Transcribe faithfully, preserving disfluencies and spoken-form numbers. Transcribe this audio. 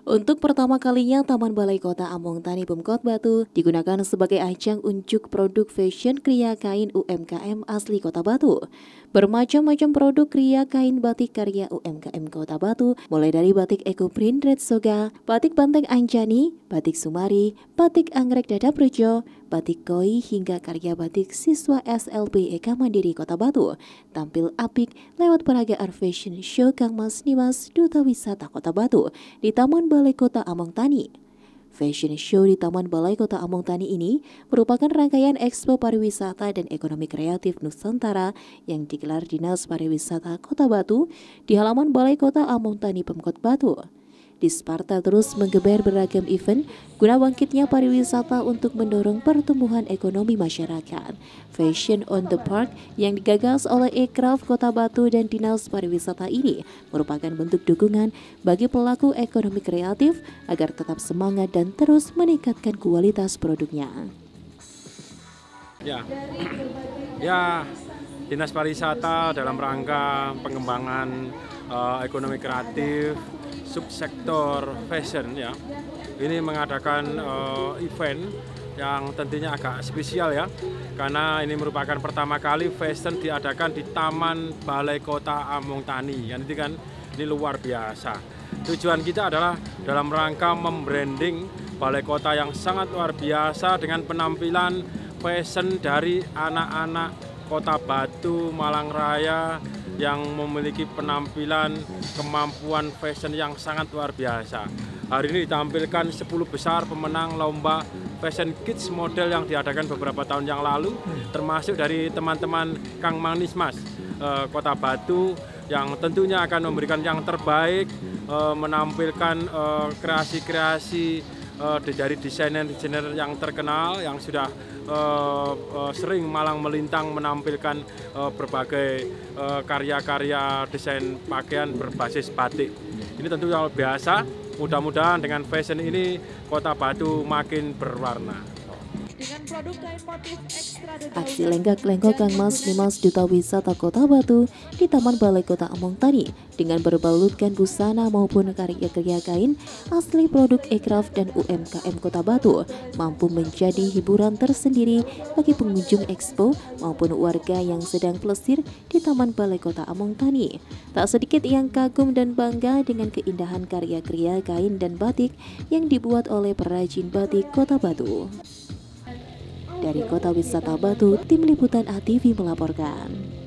Untuk pertama kalinya, Taman Balai Kota Among Tani Pemkot Batu digunakan sebagai ajang unjuk produk fashion kriya kain U M K M asli Kota Batu. Bermacam-macam produk kriya kain batik karya U M K M Kota Batu, mulai dari batik Eco Print Red Soga, batik Banteng Anjani, batik Sumari, batik Anggrek Dadap Rejo, batik Koi, hingga karya batik siswa S L B E K Mandiri Kota Batu tampil apik lewat peraga Art Fashion Show Kang Mas Nimas Duta Wisata Kota Batu di Taman Balai Kota Among Tani. Fashion Show di Taman Balai Kota Among Tani ini merupakan rangkaian Expo Pariwisata dan Ekonomi Kreatif Nusantara yang digelar Dinas Pariwisata Kota Batu di halaman Balai Kota Among Tani Pemkot Batu. Disparta terus menggeber beragam event guna bangkitnya pariwisata untuk mendorong pertumbuhan ekonomi masyarakat. Fashion on the Park yang digagas oleh Ekraf Kota Batu dan Dinas Pariwisata ini merupakan bentuk dukungan bagi pelaku ekonomi kreatif agar tetap semangat dan terus meningkatkan kualitas produknya. Ya, ya Dinas Pariwisata dalam rangka pengembangan uh, ekonomi kreatif subsektor fashion ya, ini mengadakan uh, event yang tentunya agak spesial ya, karena ini merupakan pertama kali fashion diadakan di Taman Balai Kota Among Tani. Kan ini kan ini luar biasa. Tujuan kita adalah dalam rangka membranding Balai Kota yang sangat luar biasa dengan penampilan fashion dari anak-anak Kota Batu, Malang Raya yang memiliki penampilan kemampuan fashion yang sangat luar biasa. Hari ini ditampilkan sepuluh besar pemenang lomba Fashion Kids model yang diadakan beberapa tahun yang lalu, termasuk dari teman-teman Kang Manismas eh, Kota Batu yang tentunya akan memberikan yang terbaik, eh, menampilkan kreasi-kreasi eh, eh, dari desainer-desainer yang terkenal yang sudah Uh, uh, sering malang melintang menampilkan uh, berbagai karya-karya uh, desain pakaian berbasis batik. Ini tentu yang biasa, mudah-mudahan dengan fashion ini Kota Batu makin berwarna. Aksi lenggak-lenggok Kang Mas Nimas Duta Wisata Kota Batu di Taman Balai Kota Among Tani dengan berbalutkan busana maupun karya-karya kain asli produk Ekraf dan U M K M Kota Batu mampu menjadi hiburan tersendiri bagi pengunjung expo maupun warga yang sedang plesir di Taman Balai Kota Among Tani. Tak sedikit yang kagum dan bangga dengan keindahan karya-karya kain dan batik yang dibuat oleh perajin batik Kota Batu. Dari Kota Wisata Batu, Tim Liputan A T V melaporkan.